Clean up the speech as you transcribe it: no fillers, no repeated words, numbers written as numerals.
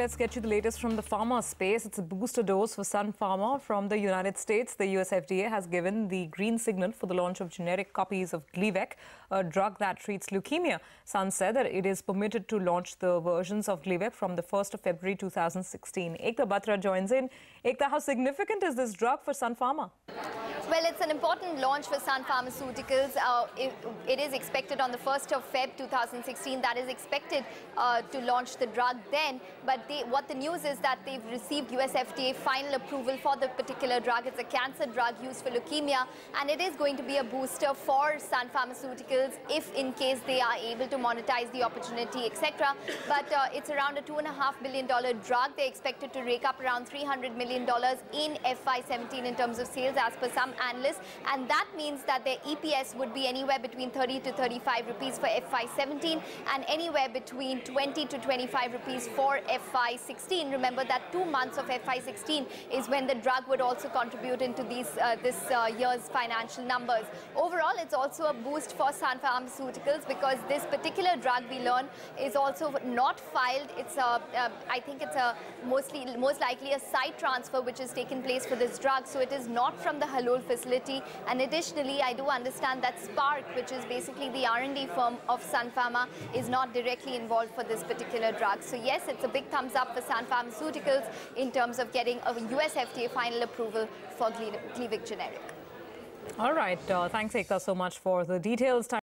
Let's get you the latest from the pharma space. It's a booster dose for Sun Pharma from the United States. The US FDA has given the green signal for the launch of generic copies of Glivec, a drug that treats leukemia. Sun said that it is permitted to launch the versions of Glivec from the 1st of February 2016. Ekta Batra joins in. Ekta, how significant is this drug for Sun Pharma? Well, it's an important launch for Sun Pharmaceuticals. It is expected on the 1st of Feb 2016. That is expected to launch the drug then. But what the news is that they've received US FDA final approval for the particular drug. It's a cancer drug used for leukemia, and it is going to be a booster for Sun Pharmaceuticals if in case they are able to monetize the opportunity, etc. But it's around a $2.5 billion drug. They're expected to rake up around $300 million in FY17 in terms of sales, as per some analysts, and that means that their EPS would be anywhere between 30 to 35 rupees for FY17 and anywhere between 20 to 25 rupees for FY16. Remember that 2 months of FY16 is when the drug would also contribute into this year's financial numbers. Overall, it's also a boost for Sun Pharmaceuticals because this particular drug, we learn, is also not filed. It's I think it's most likely a site transfer which has taken place for this drug, so it is not from the Halol facility. And additionally, I do understand that Spark, which is basically the R&D firm of Sun Pharma, is not directly involved for this particular drug. So yes, it's a big thumbs up for Sun Pharmaceuticals in terms of getting a US FDA final approval for Glivec generic. All right. Thanks, Ekta, so much for the details.